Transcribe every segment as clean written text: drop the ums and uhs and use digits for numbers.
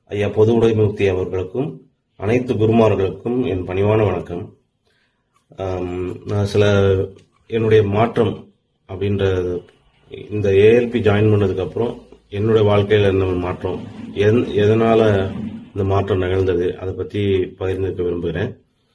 ஐயா பொதுவுடைமூர்த்தி அவர்களுக்கும் அனைத்து குருமார்களுக்கும் என் பணிவான வணக்கம். நான் என்னுடைய மாற்றம் அப்படின்ற இந்த ஏஎல்பி ஜாயின் பண்ணதுக்கு அப்புறம் என்னுடைய வாழ்க்கையில் என்ன மாற்றம், எதனால இந்த மாற்றம் நிகழ்ந்தது, அதை பற்றி பகிர்ந்துக்க விரும்புகிறேன்.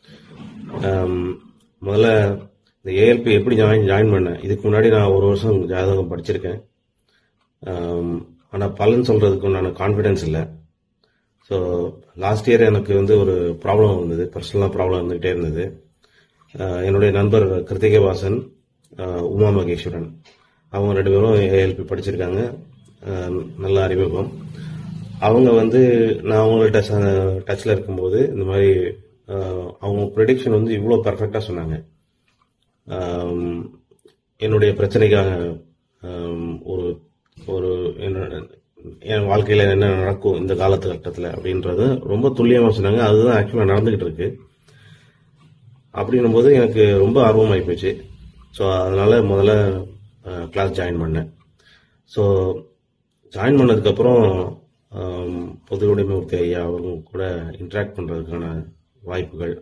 முதல்ல இந்த ஏஎல்பி எப்படி ஜாயின் பண்ணேன். இதுக்கு முன்னாடி நான் ஒரு வருஷம் ஜாதகம் படிச்சிருக்கேன். ஆனால் பலன் சொல்றதுக்கு நான் கான்ஃபிடன்ஸ் இல்லை. ஸோ லாஸ்ட் இயர் எனக்கு ஒரு ப்ராப்ளம் இருந்தது, பர்சனலாக ப்ராப்ளம் இருந்துகிட்டே இருந்தது. என்னுடைய நண்பர் கிருத்திகவாசன், உமா மகேஸ்வரன், அவங்க 2 பேரும் ஏஎல்பி படிச்சிருக்காங்க. நல்ல அறிமுகம். அவங்க நான் அவங்கள்ட்ட டச்சில் இருக்கும்போது இந்த மாதிரி அவங்க ப்ரெடிக்ஷன் இவ்வளோ பர்ஃபெக்டாக சொன்னாங்க. என்னுடைய பிரச்சனைக்காக ஒரு ஒரு என் வாழ்க்கையில் என்ன நடக்கும் இந்த காலகட்டத்தில் அப்படின்றது ரொம்ப துல்லியமாக சொன்னாங்க. அதுதான் ஆக்சுவலாக நடந்துகிட்டு இருக்கு. அப்படின்னும் போது எனக்கு ரொம்ப ஆர்வமாகி போச்சு. ஸோ அதனால முதல்ல கிளாஸ் ஜாயின் பண்ணேன். ஸோ ஜாயின் பண்ணதுக்கப்புறம் பொதுவுடைமூர்த்தி ஐயா அவங்க கூட இன்ட்ராக்ட் பண்ணுறதுக்கான வாய்ப்புகள்,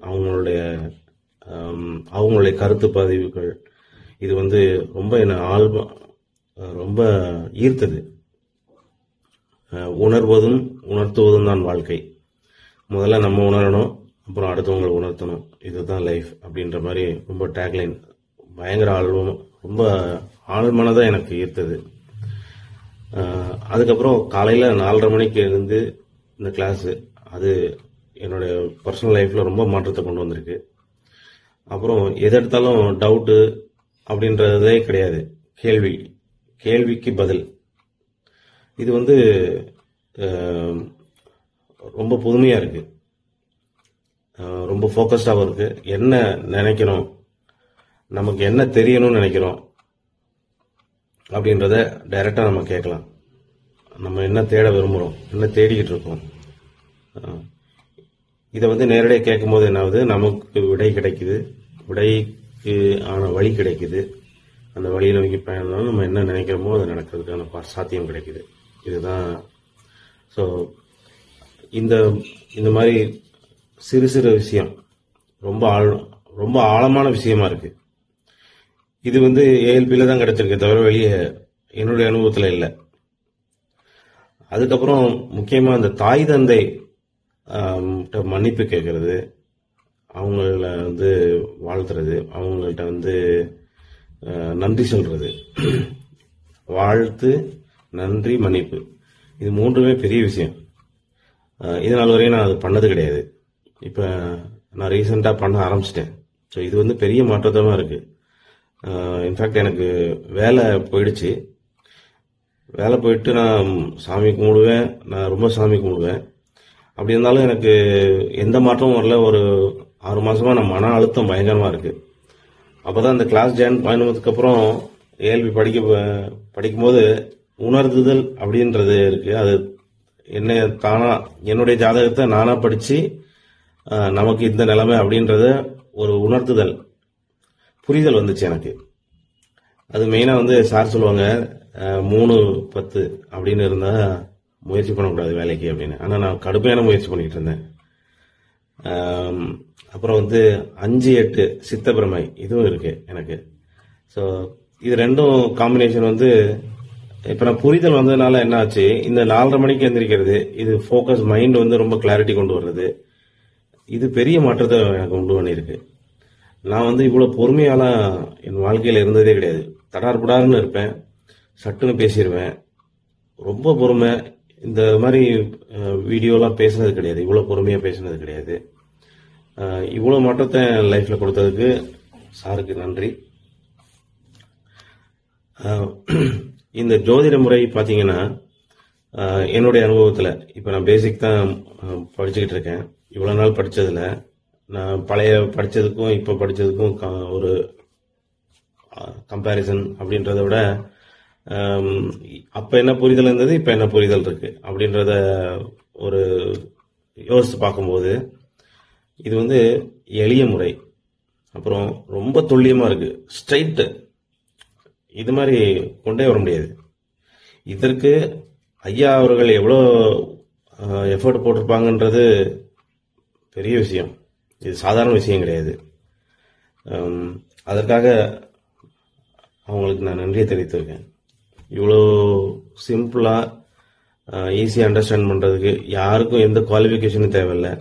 அவங்களுடைய கருத்து பதிவுகள், இது ரொம்ப என்னை ரொம்ப ஈர்த்தது. உணர்வதும் உணர்த்துவதும் தான் வாழ்க்கை. முதல்ல நம்ம உணரணும், அப்புறம் அடுத்தவங்களை உணர்த்தணும். இதுதான் லைஃப் அப்படின்ற மாதிரி ரொம்ப டேக்லைன், பயங்கர ஆழ்வம், ரொம்ப ஆழ்மனதாக எனக்கு ஈர்த்தது. அதுக்கப்புறம் காலையில் 4:30 மணிக்கு இருந்து இந்த கிளாஸு, அது என்னுடைய பர்சனல் லைஃப்பில் ரொம்ப மாற்றத்தை கொண்டு வந்திருக்கு. அப்புறம் எது எடுத்தாலும் டவுட்டு அப்படின்றதே கிடையாது, கேள்விக்கு பதில். இது ரொம்ப புதுமையாக இருக்கு, ரொம்ப ஃபோக்கஸ்டாகவும் இருக்கு. என்ன நினைக்கிறோம், நமக்கு என்ன தெரியணும்னு நினைக்கிறோம் அப்படின்றத டைரக்டா நம்ம கேட்கலாம். நம்ம என்ன தேட விரும்புகிறோம், என்ன தேடிக்கிட்டு இருக்கோம், இதை நேரடியாக கேட்கும்போது என்ன ஆகுது, நமக்கு விடை கிடைக்குது, விடைக்கு ஆன வழி கிடைக்குது. அந்த வழியை நோக்கி பயணம் நம்ம என்ன நினைக்கிறோமோ அது நடக்கிறதுக்கான சாத்தியம் கிடைக்குது. இதுதான். ஸோ இந்த மாதிரி சிறு சிறு விஷயம் ரொம்ப ஆழமான விஷயமா இருக்கு. இது ஏஎல்பியில தான் கிடைச்சிருக்கு, தவிர வெளியே என்னுடைய அனுபவத்தில் இல்லை. அதுக்கப்புறம் முக்கியமா இந்த தாய் தந்தை மன்னிப்பு கேட்கறது, அவங்கள வாழ்த்துறது, அவங்கள்ட்ட நன்றி சொல்றது. வாழ்த்து, நன்றி, மன்னிப்பு, இது 3மே பெரிய விஷயம். இது நாள் வரையும் நான் அது பண்ணது கிடையாது. இப்போ நான் ரீசெண்டாக பண்ண ஆரம்பிச்சிட்டேன். ஸோ இது பெரிய மாற்றமாக இருக்கு. இன்ஃபேக்ட் எனக்கு வேலை போயிட்டு நான் சாமி கும்பிடுவேன், நான் ரொம்ப சாமி கும்பிடுவேன். அப்படி இருந்தாலும் எனக்கு எந்த மாற்றமும் வரல. ஒரு 6 மாசமா நான் மன அழுத்தம் பயங்கரமாக இருக்கு. அப்போதான் இந்த கிளாஸ் ஜாயின் பண்ணதுக்கு அப்புறம் ஏஎல்பி படிக்கும்போது உணர்த்துதல் அப்படின்றது இருக்கு. அது என்னுடைய ஜாதகத்தை நானா படிச்சு நமக்கு இந்த நிலைமை அப்படின்றத ஒரு உணர்த்துதல், புரிதல் வந்துச்சு எனக்கு. அது மெயினா சார் சொல்லுவாங்க 3-10 அப்படின்னு இருந்தா முயற்சி பண்ணக்கூடாது வேலைக்கு அப்படின்னு. ஆனா நான் கடுமையான முயற்சி பண்ணிட்டு இருந்தேன். அப்புறம் 5-8 சித்தப்பிரமை இதுவும் இருக்கு எனக்கு. ஸோ இது 2ம் காம்பினேஷன் இப்ப நான் புரிதல் வந்ததுனால என்ன ஆச்சு, இந்த 4:30 மணிக்கு எந்திரிக்கிறது, இது ஃபோக்கஸ் மைண்ட் ரொம்ப கிளாரிட்டி கொண்டு வர்றது, இது பெரிய மாற்றத்தை எனக்கு உண்டு பண்ணியிருக்கு. நான் இவ்வளவு பொறுமையாலாம் என் வாழ்க்கையில இருந்ததே கிடையாது. தடார்புடார்னு இருப்பேன், சட்டுன்னு பேசிடுவேன். ரொம்ப பொறுமை. இந்த மாதிரி வீடியோலாம் பேசுனது கிடையாது, இவ்வளவு பொறுமையா பேசுனது கிடையாது. இவ்வளவு மாற்றத்தை லைஃப்ல கொடுத்ததுக்கு சாருக்கு நன்றி. இந்த ஜோதிட முறை பாத்தீங்கன்னா என்னுடைய அனுபவத்தில் இப்போ நான் பேசிக் தான் படிச்சுக்கிட்டு இருக்கேன். இவ்வளோ நாள் படித்ததில் நான் பழைய படித்ததுக்கும் இப்போ படித்ததுக்கும் ஒரு கம்பேரிசன் அப்படின்றத விட அப்போ என்ன புரிதல் இருந்தது, இப்போ என்ன புரிதல் இருக்கு அப்படின்றத ஒரு யோசித்து பார்க்கும்போது இது எளிய முறை. அப்புறம் ரொம்ப துல்லியமாக இருக்கு, ஸ்ட்ரைட்டு. இது மாதிரி கொண்டே வர முடியாது. இதற்கு ஐயா அவர்கள் எவ்வளோ எஃபர்ட் போட்டிருப்பாங்கன்றது பெரிய விஷயம். இது சாதாரண விஷயம் கிடையாது. அதற்காக அவங்களுக்கு நான் நன்றியை தெரிவித்திருக்கேன். இவ்வளோ சிம்பிளாக ஈஸியாக அண்டர்ஸ்டாண்ட் பண்ணுறதுக்கு யாருக்கும் எந்த குவாலிஃபிகேஷனும் தேவையில்லை.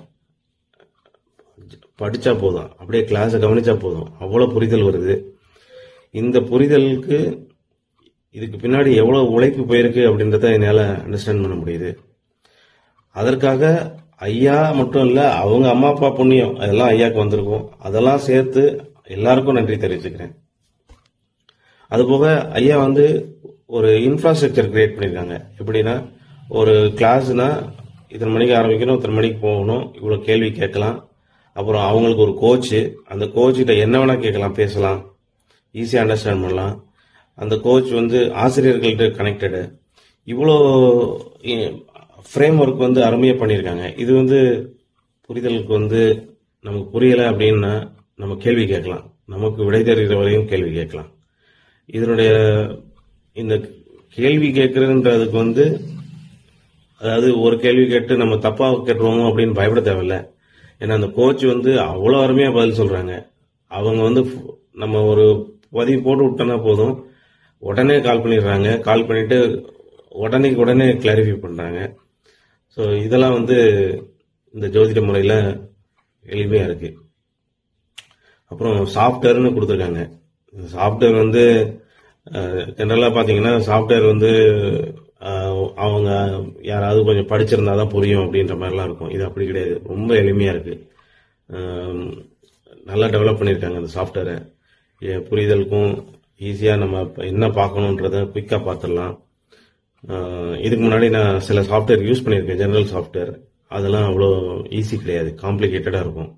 படித்தா போதும், அப்படியே கிளாஸை கவனிச்சா போதும், அவ்வளோ புரிதல் வருது. இந்த புரிதலுக்கு இதுக்கு பின்னாடி எவ்வளோ உழைப்பு போயிருக்கு அப்படின்றத என்னால் அண்டர்ஸ்டாண்ட் பண்ண முடியுது. அதற்காக ஐயா மட்டும் இல்லை, அவங்க அம்மா அப்பா புண்ணியம் அதெல்லாம் ஐயாவுக்கு வந்திருக்கும். அதெல்லாம் சேர்த்து எல்லாருக்கும் நன்றி தெரிவிச்சுக்கிறேன். அதுபோக ஐயா வந்து ஒரு இன்ஃப்ராஸ்ட்ரக்சர் கிரியேட் பண்ணியிருக்காங்க. எப்படின்னா, ஒரு கிளாஸ்னா இத்தனை மணிக்கு ஆரம்பிக்கணும், இத்தனை மணிக்கு போகணும், இவ்வளோ கேள்வி கேட்கலாம். அப்புறம் அவங்களுக்கு ஒரு கோச்சு, அந்த கோச்சிட்ட என்ன வேணா கேட்கலாம், பேசலாம், ஈஸியாக அண்டர்ஸ்டாண்ட் பண்ணலாம். அந்த கோச் வந்து ஆசிரியர்கள்ட்ட கனெக்டடு. இவ்வளோ ஃப்ரேம் ஒர்க் வந்து அருமையாக பண்ணியிருக்காங்க. இது வந்து புரிதலுக்கு வந்து நமக்கு புரியலை அப்படின்னா நம்ம கேள்வி கேட்கலாம், நமக்கு விடை தெரிகிற வரையும் கேள்வி கேட்கலாம். இதனுடைய இந்த கேள்வி கேட்கறதுன்றதுக்கு வந்து, அதாவது ஒரு கேள்வி கேட்டு நம்ம தப்பாக கேட்டுருவோமோ அப்படின்னு பயப்பட தேவையில்லை. ஏன்னா அந்த கோச் வந்து அவ்வளோ அருமையாக பதில் சொல்கிறாங்க. அவங்க வந்து நம்ம ஒரு பதிவு போட்டு விட்டோன்னா போதும், உடனே கால் பண்ணிடுறாங்க. கால் பண்ணிட்டு உடனே கிளாரிஃபை பண்ணுறாங்க. ஸோ இதெல்லாம் வந்து இந்த ஜோதிட முறையில் எளிமையாக இருக்குது. அப்புறம் சாஃப்ட்வேர்னு கொடுத்துருக்காங்க. சாஃப்ட்வேர் வந்து ஜென்ரலாக பார்த்தீங்கன்னா, சாஃப்ட்வேர் வந்து அவங்க யாராவது கொஞ்சம் படிச்சிருந்தா தான் புரியும் அப்படின்ற மாதிரிலாம் இருக்கும். இது அப்படி கிடையாது, ரொம்ப எளிமையாக இருக்குது. நல்லா டெவலப் பண்ணியிருக்காங்க அந்த சாஃப்ட்வேரை. புரிதலுக்கும் ஈஸியாக நம்ம என்ன பார்க்கணுன்றத குயிக்காக பார்த்துடலாம். இதுக்கு முன்னாடி நான் சில சாஃப்ட்வேர் யூஸ் பண்ணியிருக்கேன், ஜெனரல் சாஃப்ட்வேர். அதெல்லாம் அவ்வளோ ஈஸி கிடையாது, காம்ப்ளிகேட்டடாக இருக்கும்.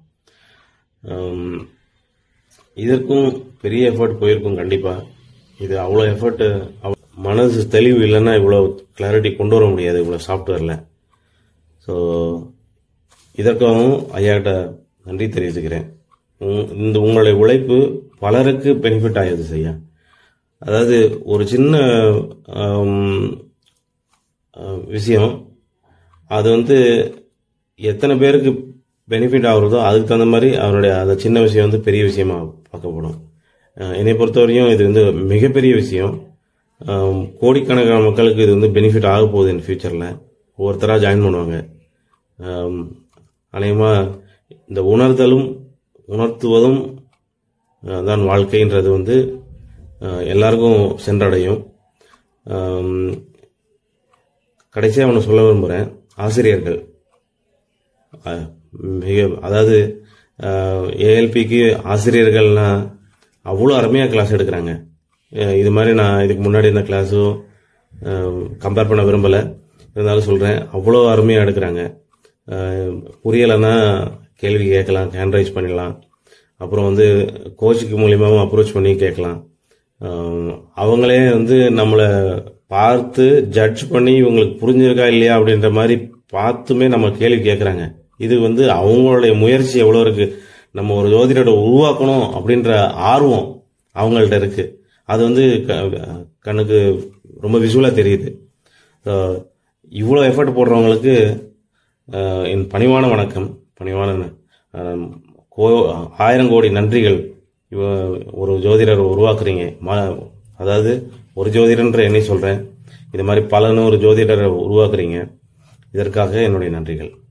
இதற்கும் பெரிய எஃபர்ட் போயிருக்கும் கண்டிப்பாக. இது அவ்வளோ எஃபர்ட், மனசு தெளிவு இல்லைன்னா இவ்வளோ கிளாரிட்டி கொண்டு வர முடியாது இவ்வளோ சாஃப்ட்வேரில். ஸோ இதற்காகவும் ஐயாட்ட நன்றி தெரிவிச்சுக்கிறேன். இந்த உங்களுடைய உழைப்பு பலருக்கு பெனிஃபிட் ஆகுது செய்யா. அதாவது ஒரு சின்ன விஷயம், அது வந்து எத்தனை பேருக்கு பெனிஃபிட் ஆகுறதோ அதுக்கு தகுந்த மாதிரி அவருடைய அந்த சின்ன விஷயம் வந்து பெரிய விஷயமா பார்க்கப்படும். என்னை பொறுத்தவரையும் இது வந்து மிகப்பெரிய விஷயம். கோடிக்கணக்கான மக்களுக்கு இது வந்து பெனிஃபிட் ஆக போகுது இந்த ஃபியூச்சரில். ஒவ்வொருத்தராக ஜாயின் பண்ணுவாங்க. அநேகமாக இந்த உணர்தலும் உணர்த்துவதும் தான் வாழ்க்கைன்றது வந்து எல்லாருக்கும் சென்றடையும். கடைசியாக ஒன்று சொல்ல விரும்புகிறேன். ஆசிரியர்கள் அதாவது ஏஎல்பிக்கு ஆசிரியர்கள்னா அவ்வளோ அருமையாக கிளாஸ் எடுக்கிறாங்க. இது மாதிரி நான் இதுக்கு முன்னாடி இந்த கிளாஸும் கம்பேர் பண்ண விரும்பலை, இருந்தாலும் சொல்கிறேன், அவ்வளோ அருமையாக எடுக்கிறாங்க. புரியலைன்னா கேள்வி கேட்கலாம், ஹேண்ட் ரைஸ் பண்ணிடலாம். அப்புறம் வந்து கோச்சுக்கு மூலியமாகவும் அப்ரோச் பண்ணி கேட்கலாம். அவங்களே வந்து நம்மளை பார்த்து ஜட்ஜ் பண்ணி இவங்களுக்கு புரிஞ்சிருக்கா இல்லையா அப்படின்ற மாதிரி பார்த்துமே நம்ம கேள்வி கேட்குறாங்க. இது வந்து அவங்களுடைய முயற்சி எவ்வளோ இருக்கு. நம்ம ஒரு ஜோதிடரை உருவாக்கணும் அப்படின்ற ஆர்வம் அவங்கள்ட்ட இருக்கு. அது வந்து கண்ணுக்கு ரொம்ப விசுவலாக தெரியுது. இவ்வளோ எஃபர்ட் போடுறவங்களுக்கு என் பணிவான வணக்கம், பணிவான 1000 கோடி நன்றிகள். ஒரு ஜோதிடரை உருவாக்குறீங்க, அதாவது ஒரு ஜோதிடன்ற என்னை சொல்கிறேன், இது மாதிரி பல நூறு ஜோதிடரை உருவாக்குறீங்க. இதற்காக என்னுடைய நன்றிகள்.